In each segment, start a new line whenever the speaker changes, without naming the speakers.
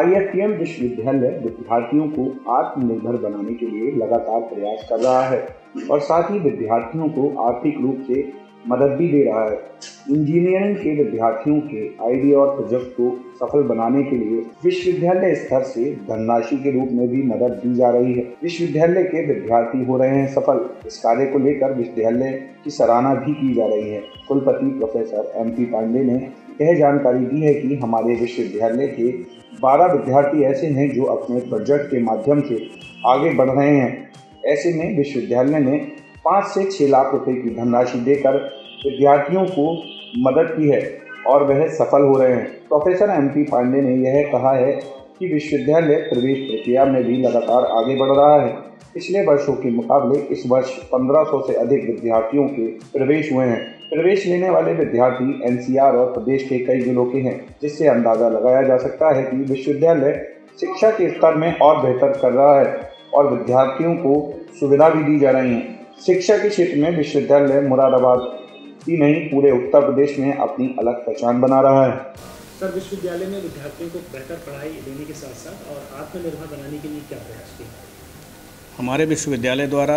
IFTM विश्वविद्यालय विद्यार्थियों को आत्मनिर्भर बनाने के लिए लगातार प्रयास कर रहा है और साथ ही विद्यार्थियों को आर्थिक रूप से मदद भी दे रहा है। इंजीनियरिंग के विद्यार्थियों के आइडिया और प्रोजेक्ट को सफल बनाने के लिए विश्वविद्यालय स्तर से धनराशि के रूप में भी मदद दी जा रही है। विश्वविद्यालय के विद्यार्थी हो रहे हैं सफल। इस कार्य को लेकर विश्वविद्यालय की सराहना भी की जा रही है। कुलपति प्रोफेसर MP पांडे ने यह जानकारी दी है कि हमारे विश्वविद्यालय के 12 विद्यार्थी ऐसे हैं जो अपने प्रोजेक्ट के माध्यम से आगे बढ़ रहे हैं। ऐसे में विश्वविद्यालय ने 5 से 6 लाख रुपए की धनराशि देकर विद्यार्थियों को मदद की है और वह सफल हो रहे हैं। प्रोफेसर MP पांडे ने यह कहा है कि विश्वविद्यालय प्रवेश प्रक्रिया में भी लगातार आगे बढ़ रहा है। पिछले वर्षों के मुकाबले इस वर्ष 1500 से अधिक विद्यार्थियों के प्रवेश हुए हैं। प्रवेश लेने वाले विद्यार्थी NCR और प्रदेश के कई जिलों के हैं, जिससे अंदाजा लगाया जा सकता है कि विश्वविद्यालय शिक्षा के स्तर में और बेहतर कर रहा है और विद्यार्थियों को सुविधा भी दी जा रही है। शिक्षा के क्षेत्र में विश्वविद्यालय मुरादाबाद ही नहीं पूरे उत्तर प्रदेश में अपनी अलग पहचान बना रहा है।
सर, विश्वविद्यालय में विद्यार्थियों को बेहतर पढ़ाई देने के साथ साथ और आत्मनिर्भर बनाने के लिए क्या प्रयास किए?
हमारे विश्वविद्यालय द्वारा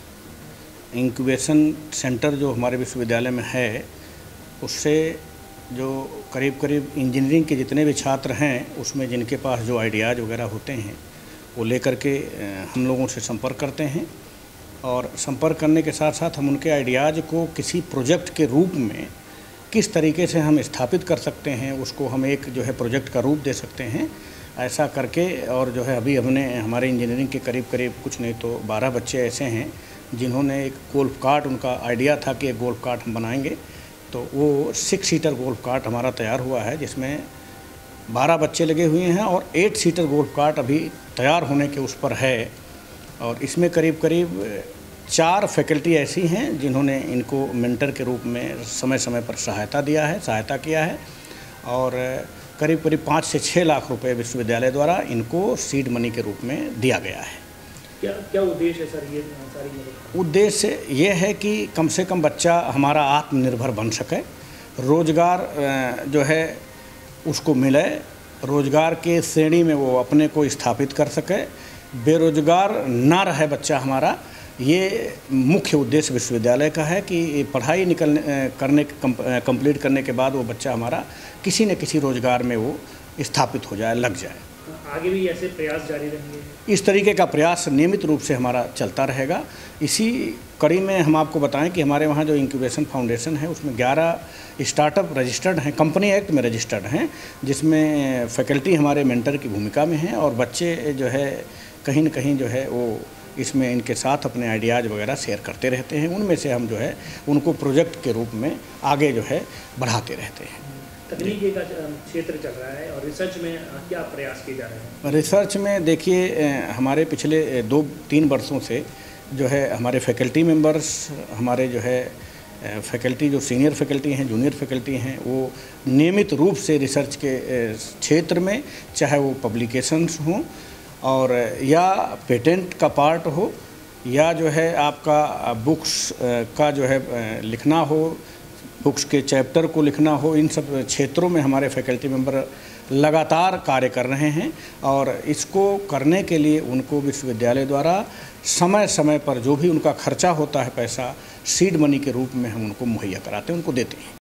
इंक्यूबेशन सेंटर जो हमारे विश्वविद्यालय में है, उससे जो करीब इंजीनियरिंग के जितने भी छात्र हैं, उसमें जिनके पास जो आइडियाज़ वगैरह होते हैं वो लेकर के हम लोगों से संपर्क करते हैं और संपर्क करने के साथ साथ हम उनके आइडियाज़ को किसी प्रोजेक्ट के रूप में किस तरीके से हम स्थापित कर सकते हैं, उसको हम एक जो है प्रोजेक्ट का रूप दे सकते हैं। ऐसा करके और जो है अभी हमने हमारे इंजीनियरिंग के करीब कुछ नहीं तो 12 बच्चे ऐसे हैं जिन्होंने एक गोल्फ कार्ट, उनका आइडिया था कि एक गोल्फ कार्ट हम बनाएंगे, तो वो 6 सीटर गोल्फ कार्ट हमारा तैयार हुआ है, जिसमें 12 बच्चे लगे हुए हैं और 8 सीटर गोल्फ कार्ट अभी तैयार होने के उस पर है। और इसमें करीब 4 फैकल्टी ऐसी हैं जिन्होंने इनको मेंटर के रूप में समय पर सहायता किया है और करीब 5 से 6 लाख रुपए विश्वविद्यालय द्वारा इनको सीड मनी के रूप में दिया गया है।
क्या उद्देश्य है सर ये सारी मदद?
उद्देश्य ये है कि कम से कम बच्चा हमारा आत्मनिर्भर बन सके, रोज़गार जो है उसको मिले, रोज़गार के श्रेणी में वो अपने को स्थापित कर सके, बेरोजगार ना रहे बच्चा हमारा। ये मुख्य उद्देश्य विश्वविद्यालय का है कि पढ़ाई कंप्लीट करने के बाद वो बच्चा हमारा किसी न किसी रोज़गार में वो स्थापित हो जाए, लग जाए।
आगे भी ऐसे प्रयास जारी रहेंगे?
इस तरीके का प्रयास नियमित रूप से हमारा चलता रहेगा। इसी कड़ी में हम आपको बताएं कि हमारे वहाँ जो इंक्यूबेशन फाउंडेशन है उसमें 11 स्टार्टअप रजिस्टर्ड हैं, कंपनी एक्ट में रजिस्टर्ड हैं, जिसमें फैकल्टी हमारे मेंटर की भूमिका में हैं और बच्चे जो है कहीं न कहीं जो है वो इसमें इनके साथ अपने आइडियाज़ वगैरह शेयर करते रहते हैं। उनमें से हम जो है उनको प्रोजेक्ट के रूप में आगे जो है बढ़ाते रहते हैं।
तकनीकी का क्षेत्र चल रहा है और रिसर्च में क्या प्रयास किए जा रहे हैं?
रिसर्च में देखिए हमारे पिछले 2-3 वर्षों से जो है हमारे फैकल्टी मेंबर्स, हमारे जो है फैकल्टी जो सीनियर फैकल्टी हैं, जूनियर फैकल्टी हैं, वो नियमित रूप से रिसर्च के क्षेत्र में, चाहे वो पब्लिकेशंस हों और या पेटेंट का पार्ट हो या जो है आपका बुक्स का जो है लिखना हो, बुक्स के चैप्टर को लिखना हो, इन सब क्षेत्रों में हमारे फैकल्टी मेंबर लगातार कार्य कर रहे हैं और इसको करने के लिए उनको विश्वविद्यालय द्वारा समय पर जो भी उनका खर्चा होता है पैसा, सीड मनी के रूप में हम उनको मुहैया कराते हैं, उनको देते हैं।